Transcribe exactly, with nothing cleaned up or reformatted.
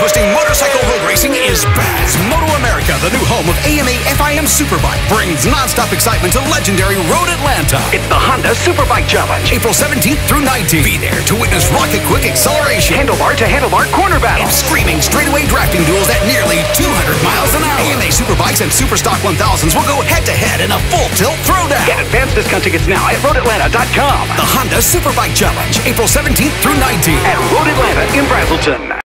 tongue-twisting motorcycle road racing is back. Moto America, the new home of A M A F I M Superbike, brings non-stop excitement to legendary Road Atlanta. It's the Honda Superbike Challenge, April seventeenth through nineteenth. Be there to witness rocket-quick acceleration, handlebar-to-handlebar corner battles, and screaming straightaway drafting duels at nearly two hundred miles an hour. A M A Superbikes and Superstock one thousands will go head-to-head in a full-tilt throwdown. Get advanced discount tickets now at road atlanta dot com. The Honda Superbike Challenge, April seventeenth through nineteenth at Road Atlanta in Brazelton.